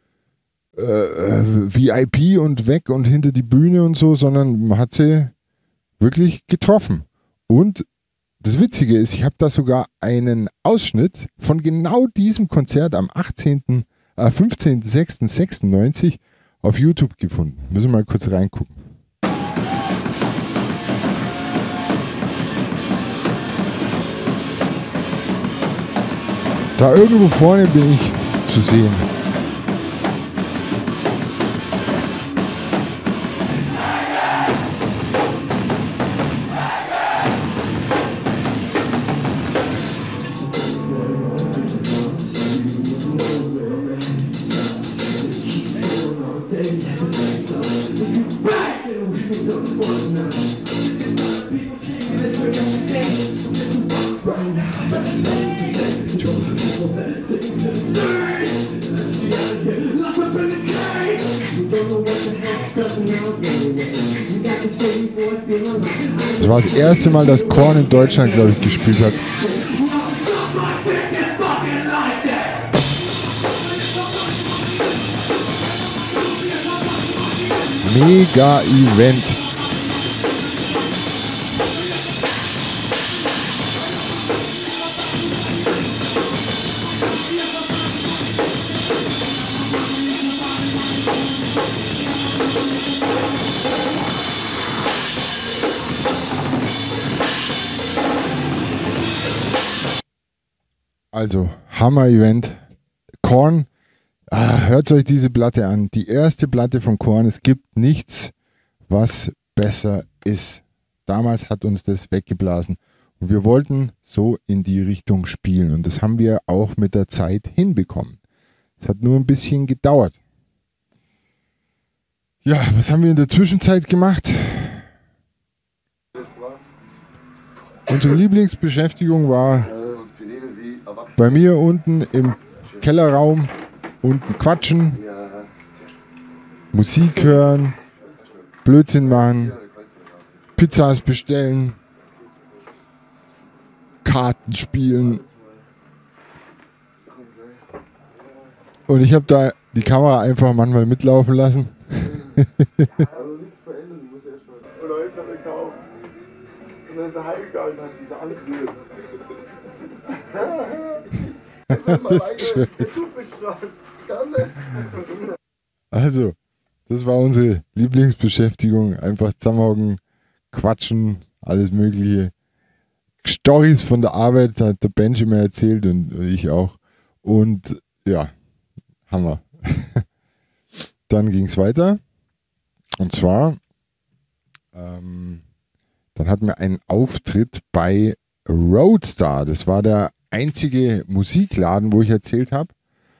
VIP und weg und hinter die Bühne und so, sondern man hat sie wirklich getroffen. Und das Witzige ist, ich habe da sogar einen Ausschnitt von genau diesem Konzert am 15.06.96 auf YouTube gefunden. Müssen wir mal kurz reingucken. Da irgendwo vorne bin ich zu sehen. Das war das erste Mal, dass Korn in Deutschland, glaube ich, gespielt hat. Mega Event. Also, Hammer-Event. Korn, hört euch diese Platte an. Die erste Platte von Korn. Es gibt nichts, was besser ist. Damals hat uns das weggeblasen. Und wir wollten so in die Richtung spielen. Und das haben wir auch mit der Zeit hinbekommen. Es hat nur ein bisschen gedauert. Ja, was haben wir in der Zwischenzeit gemacht? Unsere Lieblingsbeschäftigung war bei mir unten im Kellerraum, unten quatschen, Musik hören, Blödsinn machen, Pizzas bestellen, Karten spielen. Und ich habe da die Kamera einfach manchmal mitlaufen lassen. Also nichts verändern, du musst erst mal. Oder jetzt hat er gekauft. Und dann ist er heimgegangen und hat sich Das ist schön. Also, das war unsere Lieblingsbeschäftigung. Einfach zusammenhocken, quatschen, alles mögliche. Storys von der Arbeit hat der Benjamin erzählt und ich auch. Und ja, Hammer. Dann ging es weiter. Und zwar, dann hatten wir einen Auftritt bei Roadstar. Das war der einzige Musikladen, wo ich erzählt habe.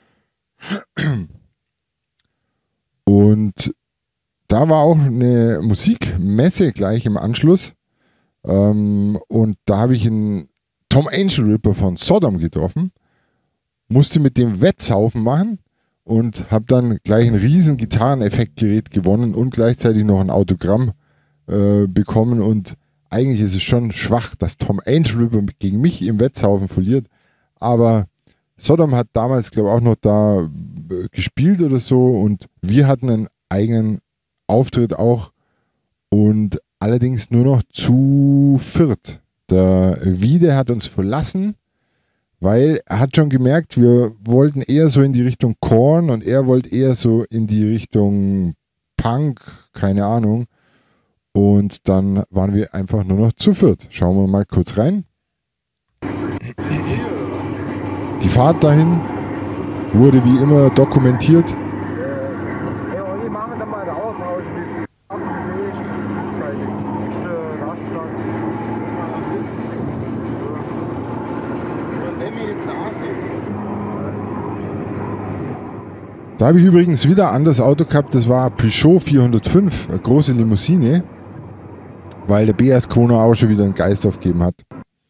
Und da war auch eine Musikmesse gleich im Anschluss. Und da habe ich einen Tom Angel Ripper von Sodom getroffen. Musste mit dem Wettsaufen machen und habe dann gleich ein riesen Gitarreneffektgerät gewonnen und gleichzeitig noch ein Autogramm bekommen. Und eigentlich ist es schon schwach, dass Tom Angel Ripper gegen mich im Wettsaufen verliert. Aber Sodom hat damals, glaube ich, auch noch da gespielt oder so. Und wir hatten einen eigenen Auftritt auch und allerdings nur noch zu viert. Der Wiede hat uns verlassen, weil er hat schon gemerkt, wir wollten eher so in die Richtung Korn und er wollte eher so in die Richtung Punk, keine Ahnung. Und dann waren wir einfach nur noch zu viert. Schauen wir mal kurz rein. Die Fahrt dahin wurde wie immer dokumentiert. Da habe ich übrigens wieder ein anderes Auto gehabt, das war Peugeot 405, eine große Limousine, weil der BS Kona auch schon wieder einen Geist aufgegeben hat.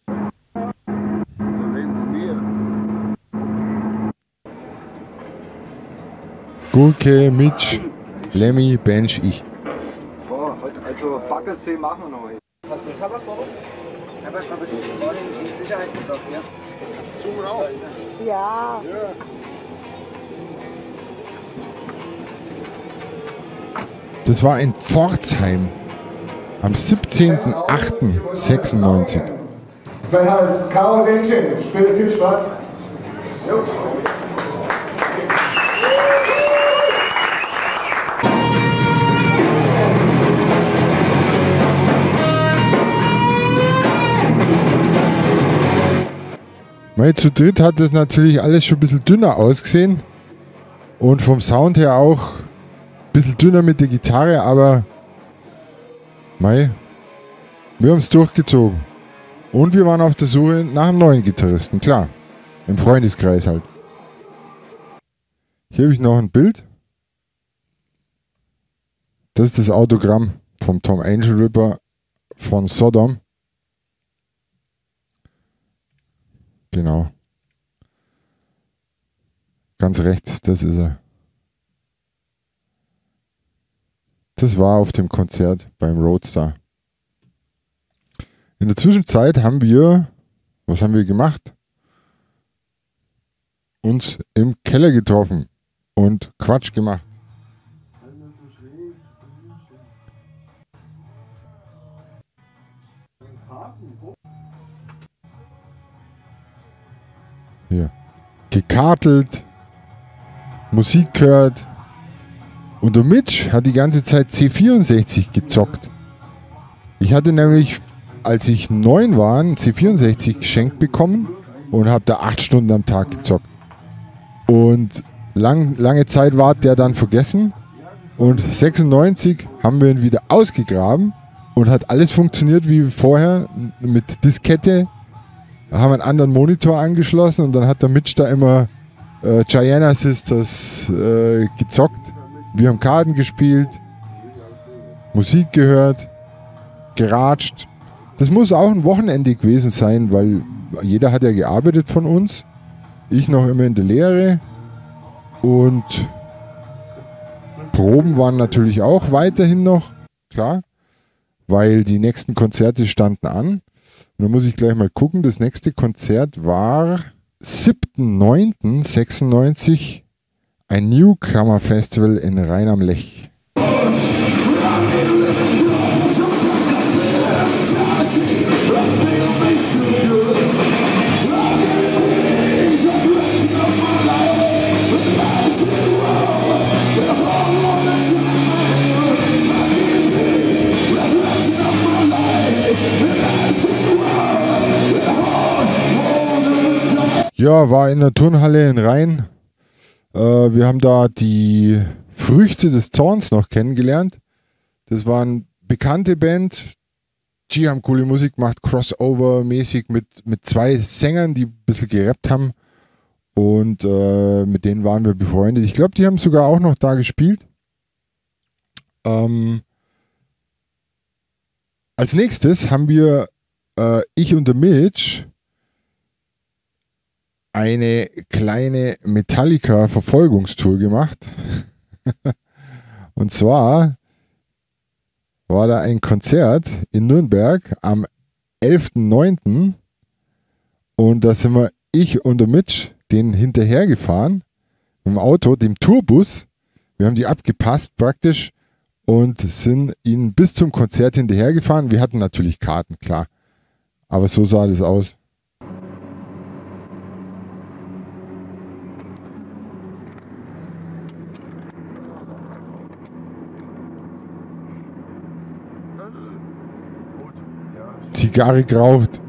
Gurke, Mitch, Lemmy, Bench, ich. Also Backelsee machen wir noch. Hast du Tabak bei uns? Tabak habe ich in Sicherheit gebracht, ja. Das zoomen auch. Ja. Das war in Pforzheim am 17.08.96. Mein Name ist Chaos Engine. Spielt viel Spaß. Jo. Weil zu dritt hat das natürlich alles schon ein bisschen dünner ausgesehen und vom Sound her auch ein bisschen dünner mit der Gitarre, aber wir haben es durchgezogen. Und wir waren auf der Suche nach einem neuen Gitarristen, klar, im Freundeskreis halt. Hier habe ich noch ein Bild. Das ist das Autogramm vom Tom Angel Ripper von Sodom. Genau. Ganz rechts, das ist er. Das war auf dem Konzert beim Roadstar. In der Zwischenzeit haben wir, was haben wir gemacht? Uns im Keller getroffen und Quatsch gemacht. Hier. Gekartelt, Musik gehört und der Mitch hat die ganze Zeit C64 gezockt. Ich hatte nämlich, als ich 9 war, ein C64 geschenkt bekommen und habe da 8 Stunden am Tag gezockt. Und lange Zeit war der dann vergessen und 96 haben wir ihn wieder ausgegraben und hat alles funktioniert wie vorher mit Diskette. Haben einen anderen Monitor angeschlossen und dann hat der Mitch da immer Gianna Sisters gezockt. Wir haben Karten gespielt, Musik gehört, geratscht. Das muss auch ein Wochenende gewesen sein, weil jeder hat ja gearbeitet von uns. Ich noch immer in der Lehre und Proben waren natürlich auch weiterhin noch, klar, weil die nächsten Konzerte standen an. Und da muss ich gleich mal gucken, das nächste Konzert war 7.9.96, ein Newcomer Festival in Rhein am Lech. Ja, war in der Turnhalle in Rhein. Wir haben da die Früchte des Zorns noch kennengelernt. Das war eine bekannte Band. Die haben coole Musik gemacht, Crossover-mäßig mit 2 Sängern, die ein bisschen gerappt haben. Und mit denen waren wir befreundet. Ich glaube, die haben sogar auch noch da gespielt. Als nächstes haben wir, ich und der Mitch, eine kleine Metallica-Verfolgungstour gemacht. Und zwar war da ein Konzert in Nürnberg am 11.09. Und da sind wir, ich und der Mitch, den hinterhergefahren, mit dem Auto, dem Tourbus. Wir haben die abgepasst praktisch und sind ihnen bis zum Konzert hinterhergefahren. Wir hatten natürlich Karten, klar. Aber so sah das aus. Zigarre geraucht.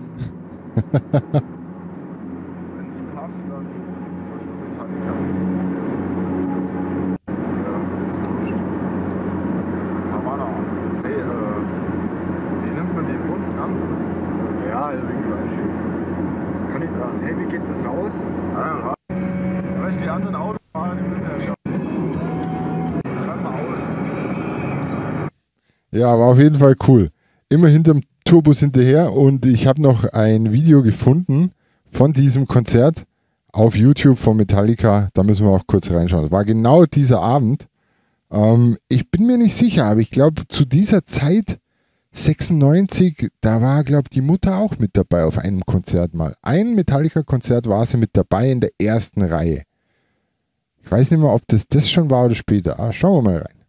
Ja, war auf jeden Fall cool. Immer hinterm Tourbus hinterher und ich habe noch ein Video gefunden von diesem Konzert auf YouTube von Metallica. Da müssen wir auch kurz reinschauen. Das war genau dieser Abend. Ich bin mir nicht sicher, aber ich glaube zu dieser Zeit 96, da war glaube die Mutter auch mit dabei auf einem Konzert mal. Ein Metallica-Konzert war sie mit dabei in der ersten Reihe. Ich weiß nicht mehr, ob das schon war oder später. Aber schauen wir mal rein.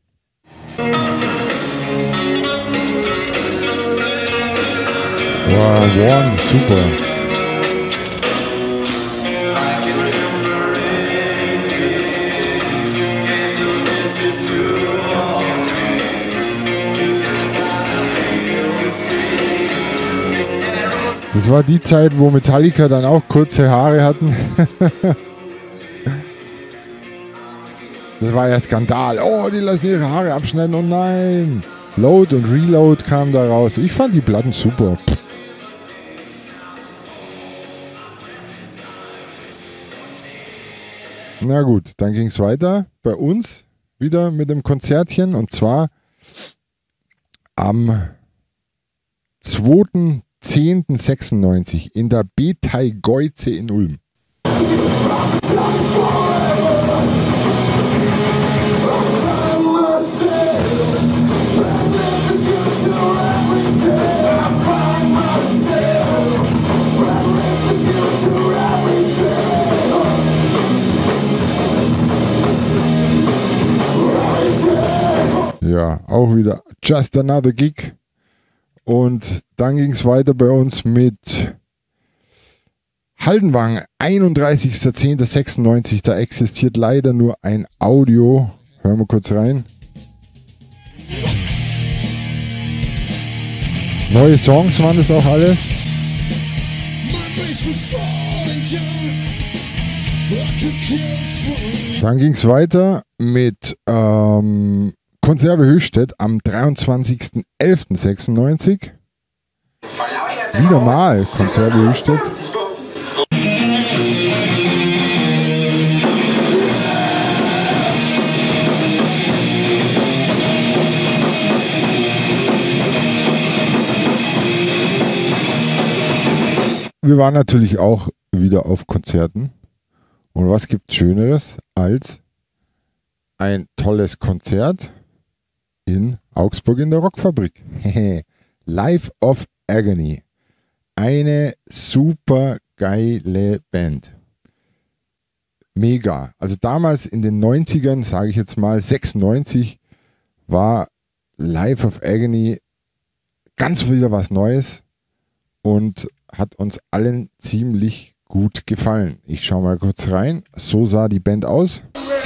Wow, Warren, super. Das war die Zeit, wo Metallica dann auch kurze Haare hatten. Das war ja Skandal. Oh, die lassen ihre Haare abschneiden. Oh nein. Load und Reload kam da raus. Ich fand die Platten super. Na gut, dann ging es weiter bei uns wieder mit dem Konzertchen und zwar am 2.10.96 in der Beteigeuze in Ulm. Ja, auch wieder Just Another Gig. Und dann ging es weiter bei uns mit Haldenwang, 31.10.96. Da existiert leider nur ein Audio. Hören wir kurz rein. Neue Songs waren das auch alles. Dann ging es weiter mit Konserve Höchstädt am 23.11.96. Wieder mal Konserve Höchstädt. Wir waren natürlich auch wieder auf Konzerten. Und was gibt's Schöneres als ein tolles Konzert in Augsburg in der Rockfabrik? Life of Agony. Eine super geile Band. Mega. Also damals in den 90ern, sage ich jetzt mal 96, war Life of Agony ganz wieder was Neues und hat uns allen ziemlich gut gefallen. Ich schaue mal kurz rein. So sah die Band aus.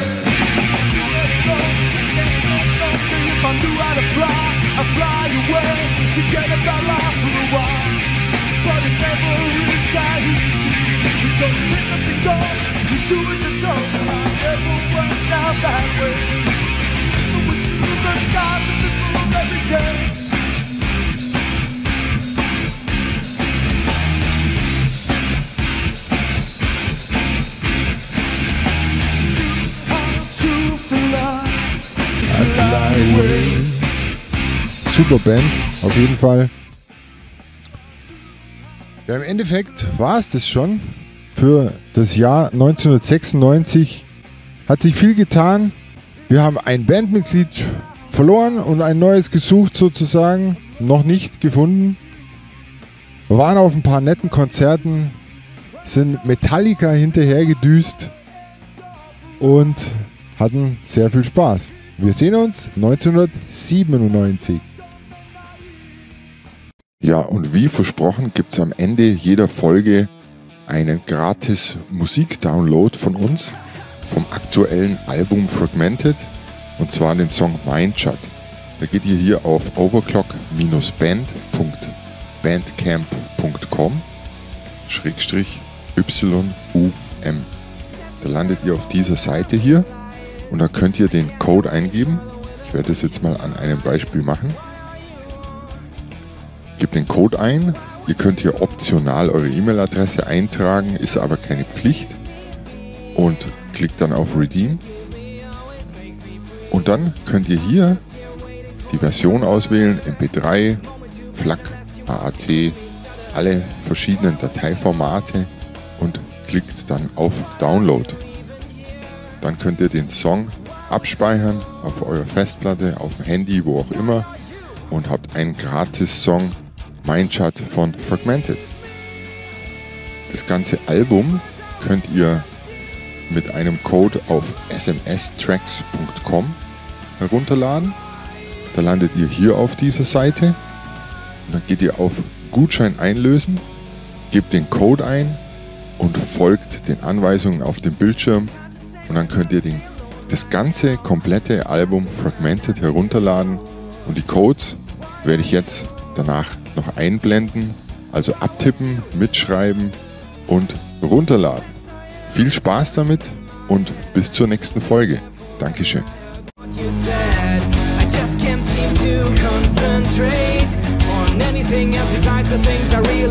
Super Band, auf jeden Fall. Ja, im Endeffekt war es das schon für das Jahr 1996. Hat sich viel getan. Wir haben ein Bandmitglied verloren und ein neues gesucht sozusagen. Noch nicht gefunden. Wir waren auf ein paar netten Konzerten, sind Metallica hinterhergedüst und hatten sehr viel Spaß. Wir sehen uns 1997. Ja, und wie versprochen gibt es am Ende jeder Folge einen gratis Musikdownload von uns vom aktuellen Album Fragmented, und zwar den Song Mindshot. Da geht ihr hier auf overclock-band.bandcamp.com/YUM. Da landet ihr auf dieser Seite hier und da könnt ihr den Code eingeben. Ich werde das jetzt mal an einem Beispiel machen. Gebt den Code ein. Ihr könnt hier optional eure E-Mail-Adresse eintragen, ist aber keine Pflicht. Und klickt dann auf Redeem. Und dann könnt ihr hier die Version auswählen, MP3, FLAC, AAC, alle verschiedenen Dateiformate und klickt dann auf Download. Dann könnt ihr den Song abspeichern auf eurer Festplatte, auf dem Handy, wo auch immer, und habt einen Gratis-Song Mindshot von Fragmented. Das ganze Album könnt ihr mit einem Code auf smstracks.com herunterladen. Da landet ihr hier auf dieser Seite und dann geht ihr auf Gutschein einlösen, gebt den Code ein und folgt den Anweisungen auf dem Bildschirm und dann könnt ihr das ganze komplette Album Fragmented herunterladen und die Codes werde ich jetzt danach noch einblenden, also abtippen, mitschreiben und runterladen. Viel Spaß damit und bis zur nächsten Folge. Dankeschön. Concentrate on anything else besides the things I read.